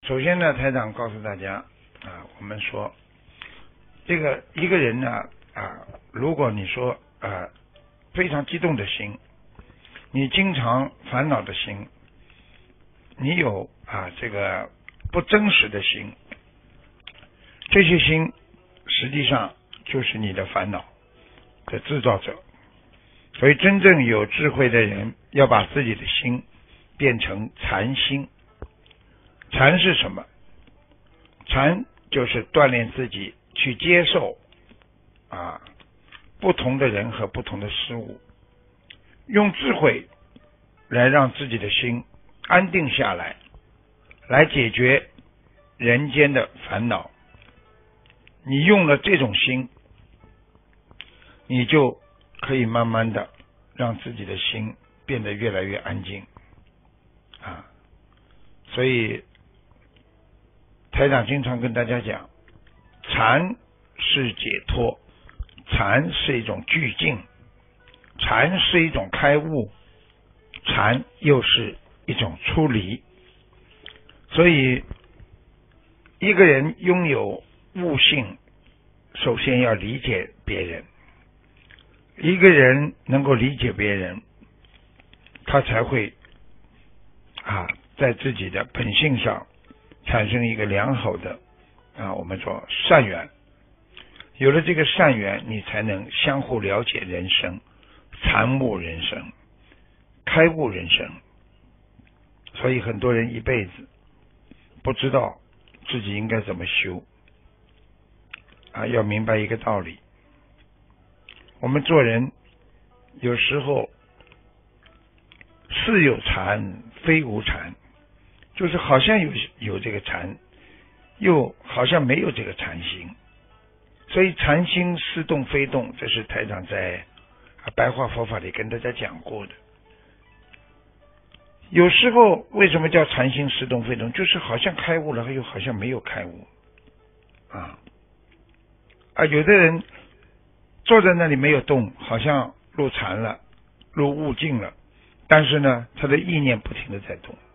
首先呢，台长告诉大家我们说这个一个人呢如果你说非常激动的心，你经常烦恼的心，你有这个不真实的心，这些心实际上就是你的烦恼的制造者。所以真正有智慧的人要把自己的心变成禅心。禅是什么？禅就是锻炼自己去接受不同的人和不同的事物，用智慧来让自己的心安定下来，来解决人间的烦恼。你用了这种心，你就可以慢慢的让自己的心变得越来越安静所以台长经常跟大家讲，禅是解脱，禅是一种聚静，禅是一种开悟，禅又是一种出离。所以一个人拥有悟性，首先要理解别人。一个人能够理解别人，他才会在自己的本性上产生一个良好的我们说善缘。有了这个善缘，你才能相互了解人生，参悟人生，开悟人生。所以很多人一辈子不知道自己应该怎么修要明白一个道理，我们做人有时候似有禅非无禅，就是好像有这个禅，又好像没有这个禅心。所以禅心似动非动，这是台长在白话佛法里跟大家讲过的。有时候为什么叫禅心似动非动，就是好像开悟了又好像没有开悟有的人坐在那里没有动，好像入禅了，入悟境了，但是呢他的意念不停地在动。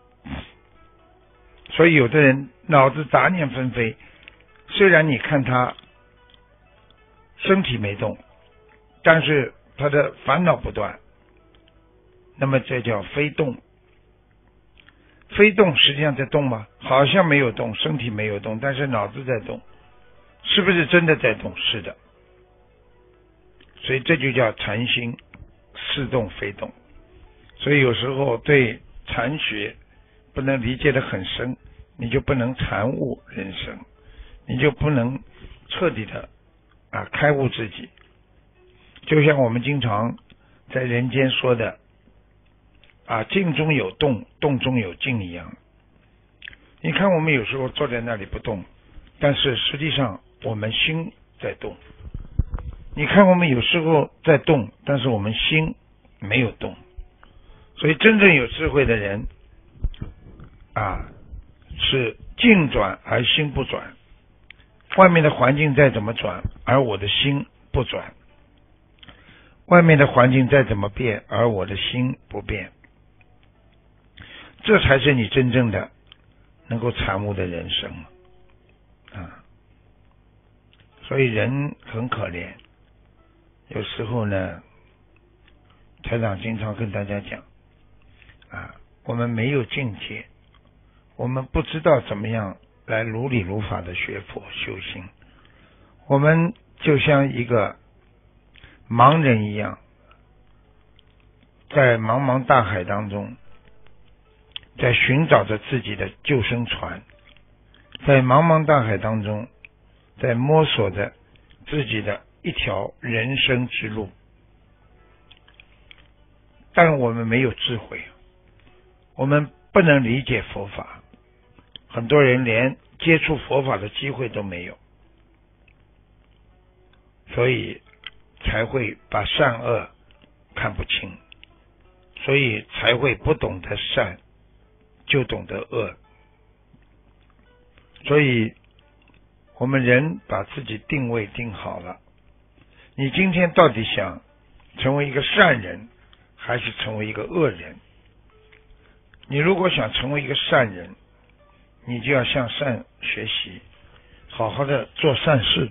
所以有的人脑子杂念纷飞，虽然你看他身体没动，但是他的烦恼不断，那么这叫非动。非动实际上在动吗？好像没有动，身体没有动，但是脑子在动，是不是真的在动？是的。所以这就叫禅心似动非动。所以有时候对禅学不能理解得很深，你就不能禅悟人生，你就不能彻底的开悟自己。就像我们经常在人间说的静中有动，动中有静一样。你看我们有时候坐在那里不动，但是实际上我们心在动。你看我们有时候在动，但是我们心没有动。所以真正有智慧的人是静转而心不转，外面的环境再怎么转，而我的心不转；外面的环境再怎么变，而我的心不变。这才是你真正的能够参悟的人生所以人很可怜，有时候呢台长经常跟大家讲我们没有境界，我们不知道怎么样来如理如法的学佛修行，我们就像一个盲人一样，在茫茫大海当中，在寻找着自己的救生船，在茫茫大海当中，在摸索着自己的一条人生之路。但我们没有智慧，我们不能理解佛法，很多人连接触佛法的机会都没有，所以才会把善恶看不清，所以才会不懂得善就懂得恶。所以我们人把自己定位定好了，你今天到底想成为一个善人还是成为一个恶人？你如果想成为一个善人， 你就要向善学习，好好的做善事，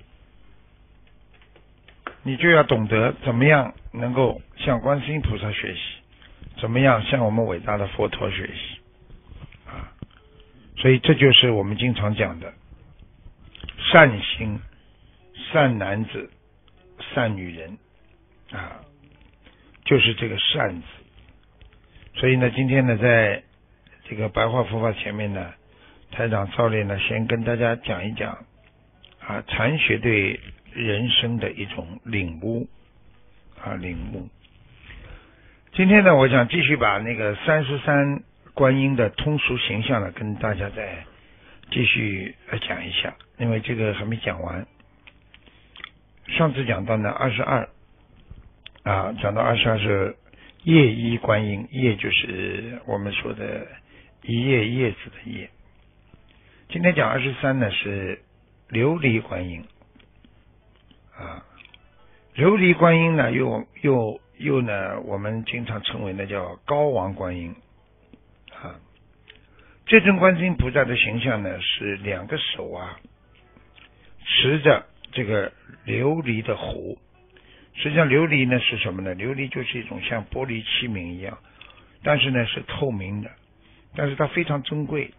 你就要懂得怎么样能够向观世音菩萨学习，怎么样向我们伟大的佛陀学习啊！所以这就是我们经常讲的善心、善男子、善女人啊，就是这个善字。所以呢，今天呢，在这个白话佛法前面呢，台长照例呢，先跟大家讲一讲啊，禅学对人生的一种领悟啊，领悟。今天呢，我想继续把那个33观音的通俗形象呢，跟大家再继续讲一下，因为这个还没讲完。上次讲到呢22啊，讲到22是叶衣观音，叶就是我们说的一叶叶子的叶。今天讲23呢是琉璃观音啊，琉璃观音呢又呢我们经常称为呢叫高王观音啊。这尊观世音菩萨的形象呢是2个手啊持着这个琉璃的壶。实际上琉璃呢是什么呢？琉璃就是一种像玻璃器皿一样，但是呢是透明的，但是它非常珍贵，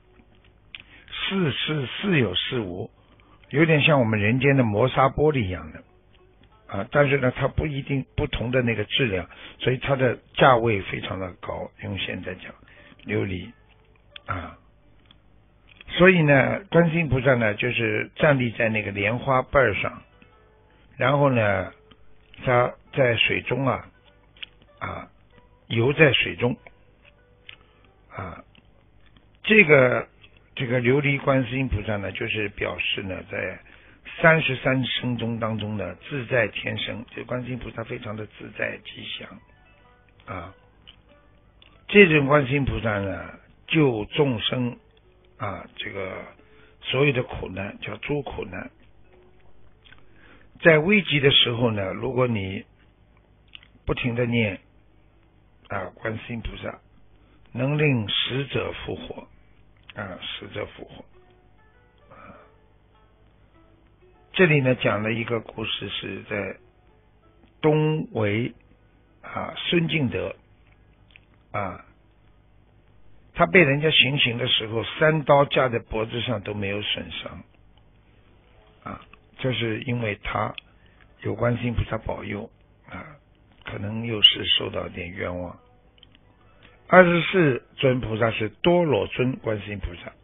似有似无，有点像我们人间的磨砂玻璃一样的啊，但是呢它不一定不同的那个质量，所以它的价位非常的高，用现在讲琉璃啊。所以呢观世音菩萨呢就是站立在那个莲花瓣上，然后呢他在水中游在水中啊。这个琉璃观世音菩萨呢就是表示呢在33生中当中呢自在天生，这观世音菩萨非常的自在吉祥啊。这种观世音菩萨呢救众生啊，这个所有的苦难叫诸苦难。在危急的时候呢，如果你不停的念啊观世音菩萨，能令死者复活啊，死者复活啊。这里呢讲了一个故事，是在东魏啊孙敬德啊，他被人家行刑的时候，3刀架在脖子上都没有损伤啊，这是因为他有观世音菩萨保佑啊，可能又是受到点冤枉。24尊菩萨是多罗尊观世音菩萨，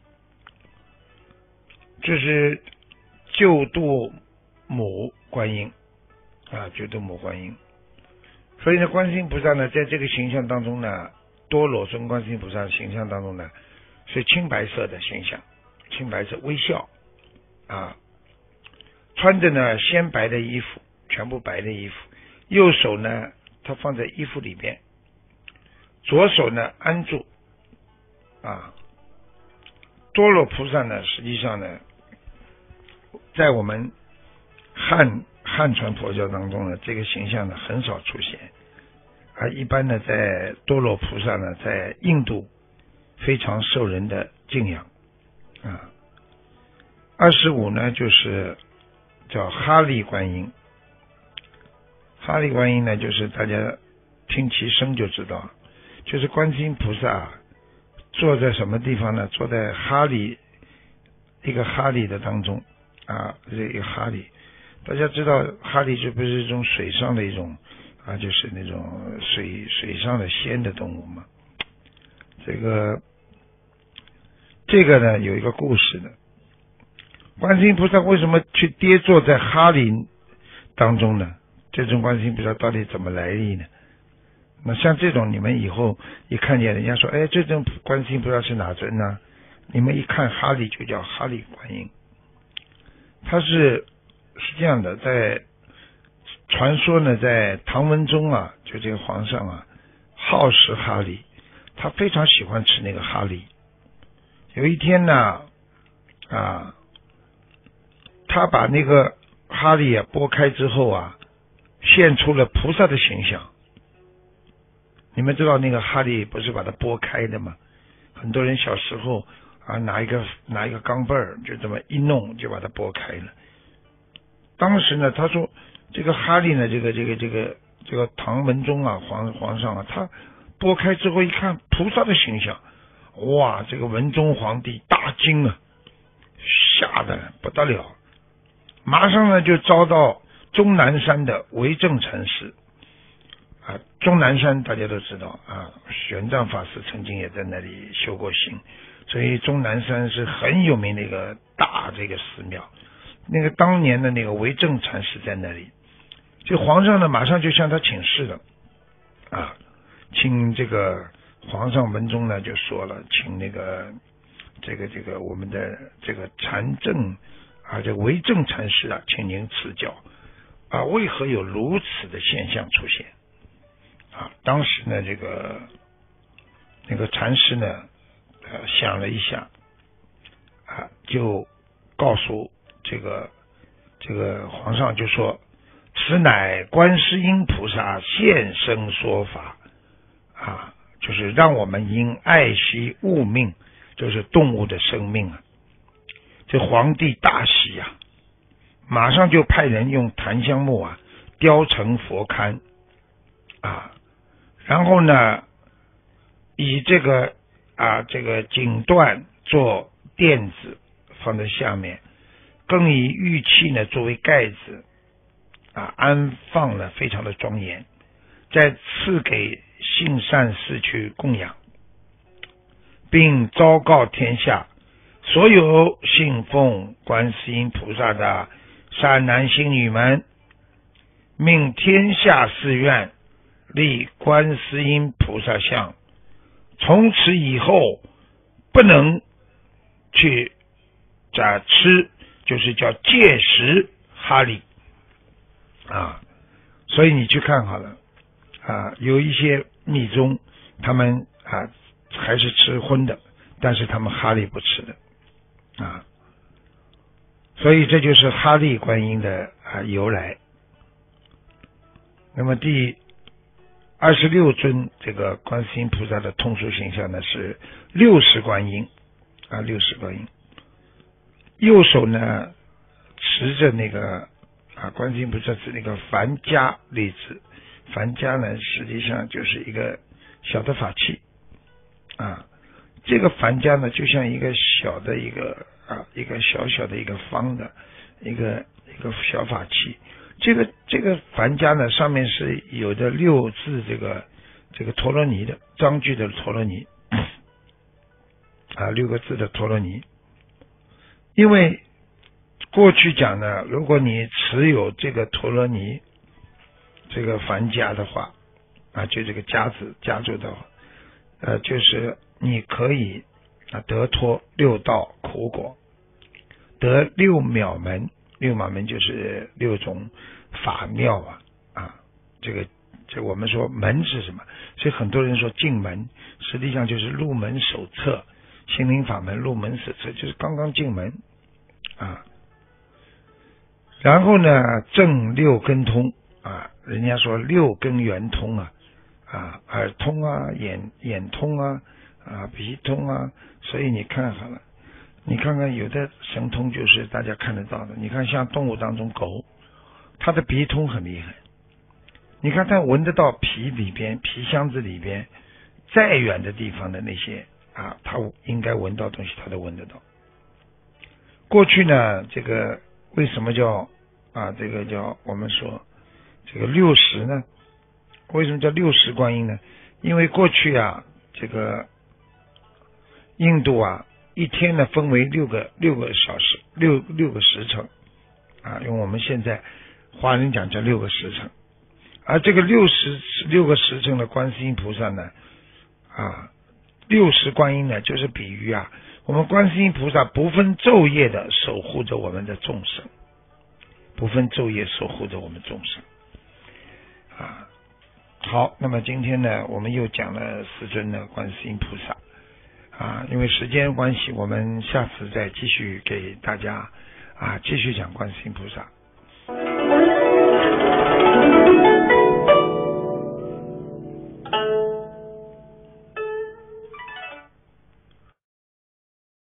这是救度母观音啊，救度母观音。所以呢观世音菩萨呢在这个形象当中呢，多罗尊观世音菩萨的形象当中呢是青白色的形象，青白色微笑啊，穿着呢鲜白的衣服，全部白的衣服，右手呢他放在衣服里边，左手呢安住啊。多罗菩萨呢实际上呢在我们汉传佛教当中呢，这个形象呢很少出现啊。一般呢在多罗菩萨呢在印度非常受人的敬仰啊。25呢就是叫哈利观音，哈利观音呢就是大家听其声就知道，就是观世音菩萨坐在什么地方呢？坐在一个哈利的当中啊，这个哈利，大家知道哈利这不是一种水上的一种啊，就是那种水上的仙的动物嘛。这个呢有一个故事的，观世音菩萨为什么去跌坐在哈利当中呢？这种观世音菩萨到底怎么来历呢？那像这种你们以后一看见人家说，哎，这种观世音菩萨是哪尊呢？你们一看哈利就叫哈利观音。他是这样的，在传说呢，在唐文宗啊，就这个皇上啊，好食哈利，他非常喜欢吃那个哈利。有一天呢啊，他把那个哈利啊剥开之后啊，现出了菩萨的形象。你们知道那个哈利不是把它剥开的吗？很多人小时候拿一个钢镚儿，就这么一弄就把它拨开了。当时呢，他说这个哈利呢，这个唐文宗啊，皇上啊，他拨开之后一看菩萨的形象，哇，这个文宗皇帝大惊啊，吓得不得了，马上呢就遭到终南山的维正禅师啊。终南山大家都知道啊，玄奘法师曾经也在那里修过行，所以终南山是很有名的一个大这个寺庙。那个当年的那个维正禅师在那里，这皇上呢马上就向他请示了啊，请这个皇上文宗呢就说了，请那个这个我们的这个禅正啊，这维正禅师啊，请您赐教啊，为何有如此的现象出现啊？当时呢那个禅师呢想了一下啊，就告诉这个皇上，就说此乃观世音菩萨现身说法啊，就是让我们应爱惜物命，就是动物的生命啊。这皇帝大喜啊，马上就派人用檀香木啊雕成佛龛啊，然后呢以这个锦缎做垫子放在下面，更以玉器呢作为盖子啊，安放了非常的庄严，再赐给信善士去供养，并昭告天下所有信奉观世音菩萨的善男信女们，命天下寺院立观世音菩萨像，从此以后不能去吃，就是叫戒食哈利啊。所以你去看好了啊，有一些密宗他们啊还是吃荤的，但是他们哈利不吃的啊。所以这就是哈利观音的由来。那么第26尊这个观世音菩萨的通俗形象呢是60观音啊，60观音。右手呢持着那个观世音菩萨是那个梵迦粒子，梵迦呢实际上就是一个小的法器啊。这个梵迦呢就像一个小的一个小小的一个方的一个小法器。这个梵迦呢上面是有着6字这个陀罗尼的章句的陀罗尼啊，6个字的陀罗尼。因为过去讲呢，如果你持有这个陀罗尼这个梵迦的话啊，就这个迦字迦住的话，就是你可以得脱6道苦果，得6妙门。6妙门就是6种法妙啊。这我们说门是什么？所以很多人说进门，实际上就是入门手册，心灵法门入门手册就是刚刚进门啊。然后呢正6根通啊，人家说6根圆通啊，耳通啊，眼通啊，鼻通啊。所以你看好了，你看看有的神通就是大家看得到的，你看像动物当中狗，它的鼻通很厉害，你看它闻得到皮里边皮箱子里边再远的地方的那些它应该闻到东西它都闻得到。过去呢这个为什么叫这个叫我们说这个60呢？为什么叫60观音呢？因为过去这个印度一天呢分为6个小时6个时辰用我们现在华人讲叫6个时辰。而这个6个时辰的观世音菩萨呢60观音呢就是比喻我们观世音菩萨不分昼夜的守护着我们的众生，不分昼夜守护着我们众生好，那么今天呢我们又讲了4尊的观世音菩萨因为时间关系，我们下次再继续给大家继续讲观世音菩萨。